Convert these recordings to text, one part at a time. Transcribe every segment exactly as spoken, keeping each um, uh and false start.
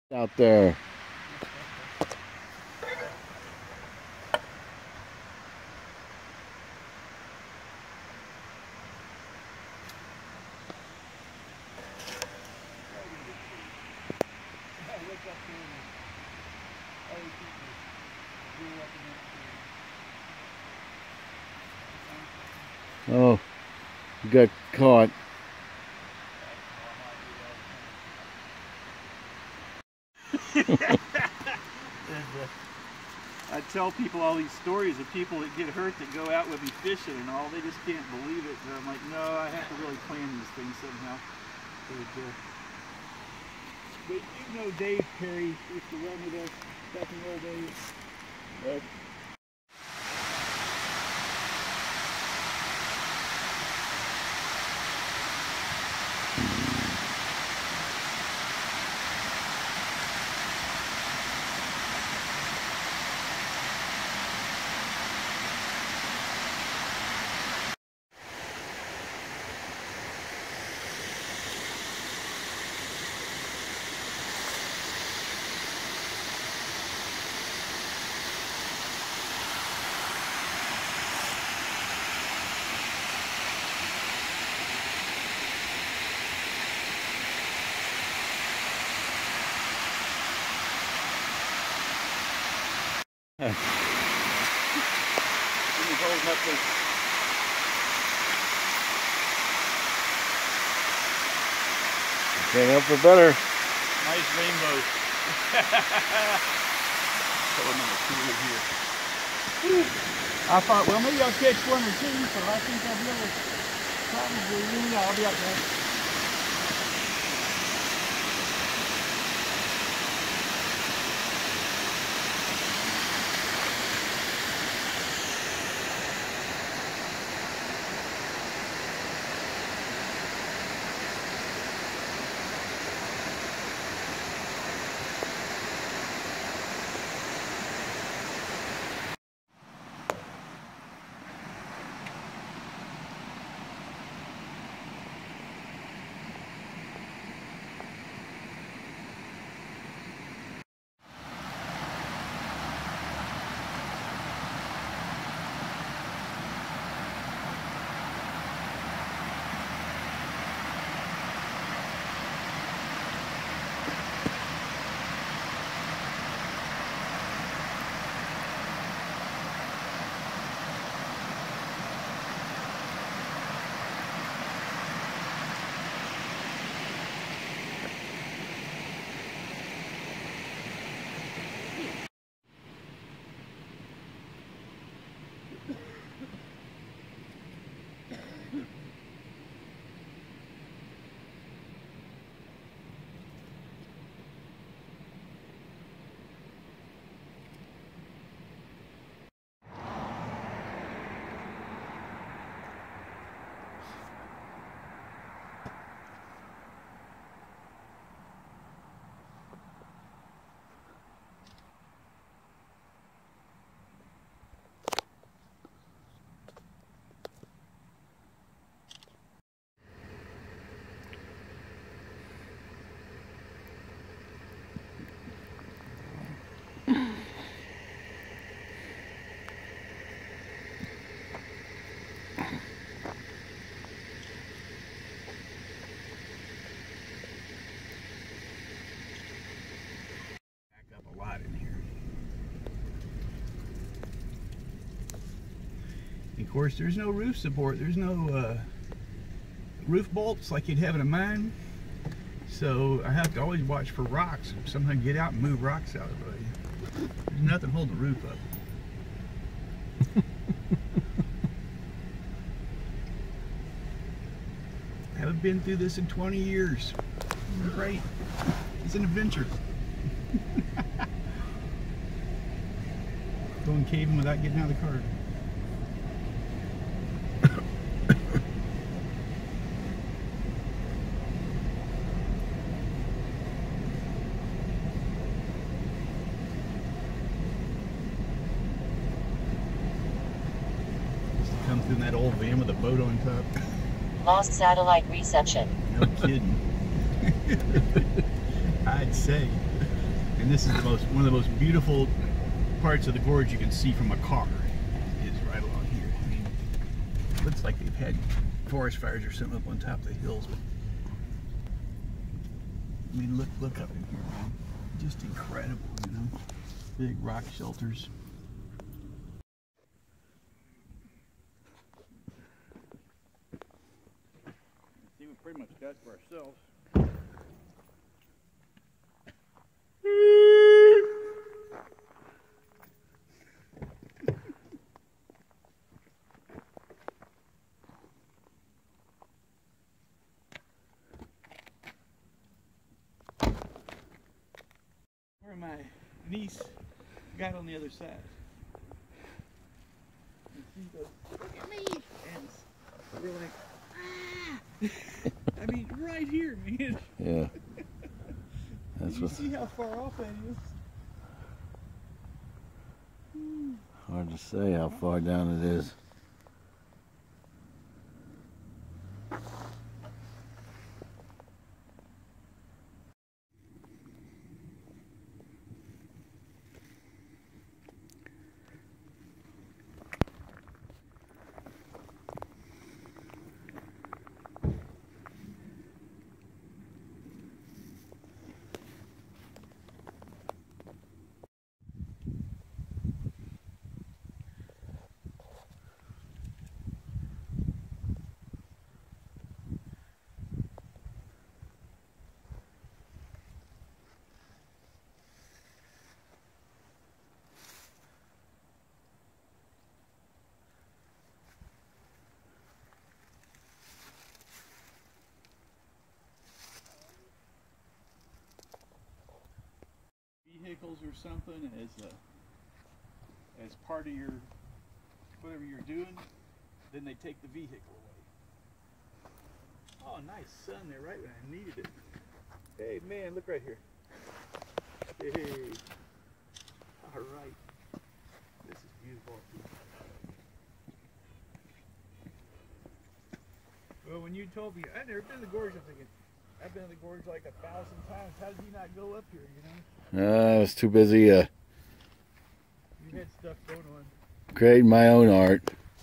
Out there. Oh, you got caught. I tell people all these stories of people that get hurt that go out with me fishing and all. They just can't believe it. And I'm like, no, I have to really plan these things somehow. But, uh, but you know Dave Perry used to run with us back in the old days. Uh, Huh. He's holding up this. Can't help for better. Nice rainbow. Put another cooler here. Whew. I thought, well, maybe I'll catch one or two, so I think I'll be able to probably, yeah, I'll be out there. Of course, there's no roof support. There's no uh, roof bolts like you'd have in a mine. So I have to always watch for rocks. Sometimes get out and move rocks out of the way. There's nothing holding the roof up. I haven't been through this in twenty years. Great. It's an adventure. Going caving without getting out of the car. Come through in that old van with a boat on top. Lost satellite reception. No kidding. I'd say. And this is the most one of the most beautiful parts of the gorge you can see from a car. Is right along here. I mean, it looks like they've had forest fires or something up on top of the hills. But, I mean, look look up in here, man. Just incredible, you know. Big rock shelters. I think we pretty much got for ourselves. Where my niece got on the other side. And she goes, look at me! And we're like, ah! I mean, right here, man. Yeah. That's you what. see how far off that is? Hard to say how far down it is. Vehicles or something as a, as part of your whatever you're doing, then they take the vehicle away. Oh, nice sun there, right when I needed it. Hey man, look right here. Hey, all right. This is beautiful. Well, when you told me I've never been to the gorge, I'm thinking I've been to the gorge like a thousand times. How did you not go up here? You know. Uh, I was too busy uh, You had stuff going on. creating my own art.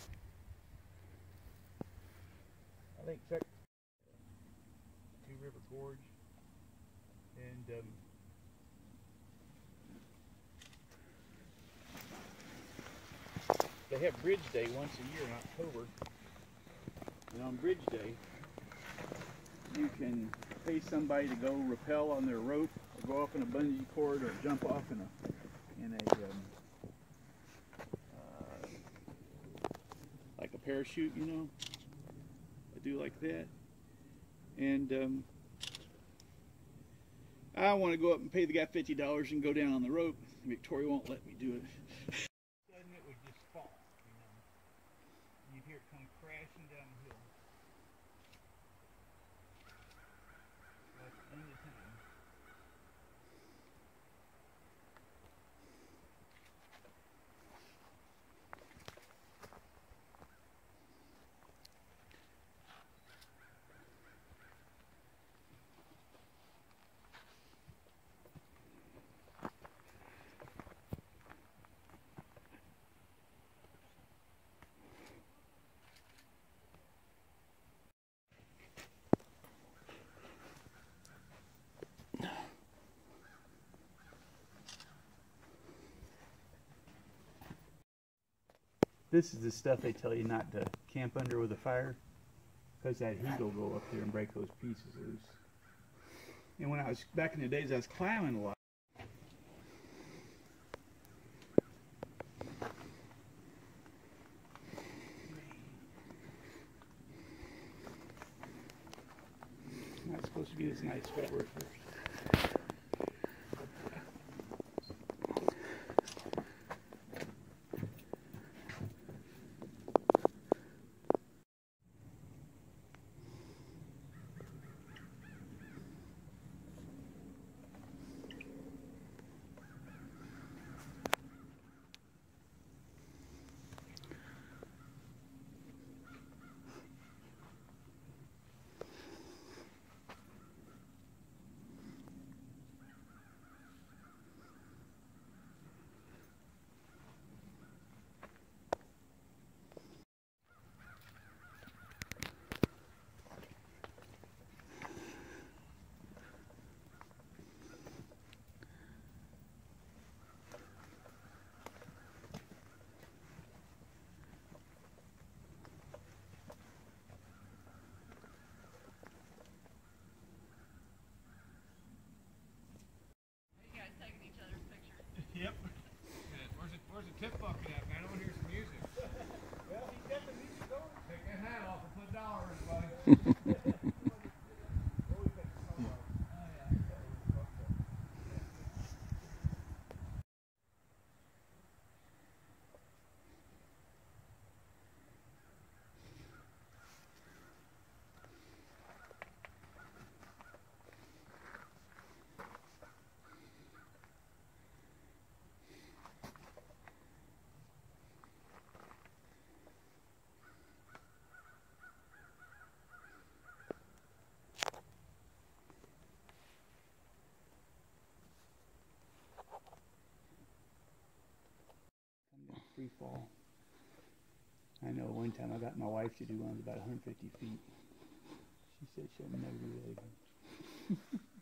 I think check Two River Gorge, and um, they have Bridge Day once a year in October. And on Bridge Day, you can pay somebody to go rappel on their rope, or go off in a bungee cord, or jump off in a in a um, uh, like a parachute, you know. I do like that, and um, I want to go up and pay the guy fifty dollars and go down on the rope. Victoria won't let me do it. Suddenly it would just fall, you know. You'd hear it come crashing down the hill. That's any time. This is the stuff they tell you not to camp under with a fire, because that heat will go up there and break those pieces loose. And when I was back in the days, I was climbing a lot. Not supposed to be this nice footwear at first. Free fall. I know one time I got my wife to do one about one hundred fifty feet. She said she'll never do that again.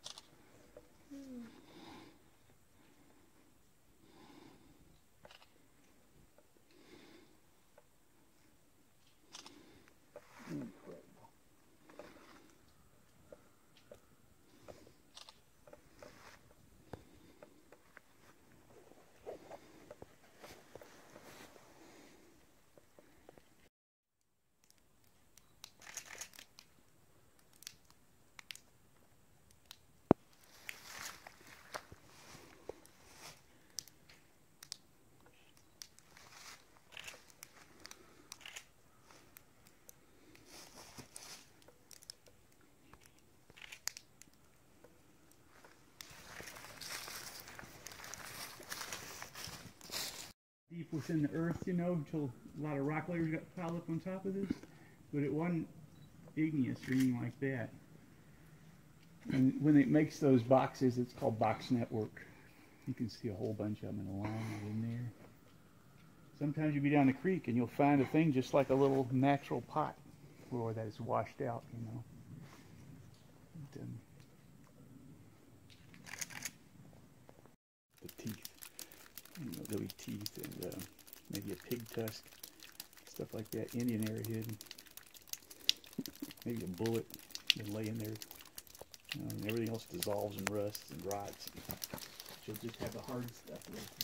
Incredible. Deep within the earth, you know, until a lot of rock layers got piled up on top of this. But it wasn't igneous or anything like that. And when it makes those boxes, it's called box network. You can see a whole bunch of them in a line right in there. Sometimes you'll be down the creek and you'll find a thing just like a little natural pot where that is washed out, you know. And, um, the teeth. You know, really teeth and uh, maybe a pig tusk, stuff like that, Indian arrowhead, maybe a bullet, and lay in there, you know, and everything else dissolves and rusts and rots. She'll just have the hard stuff left.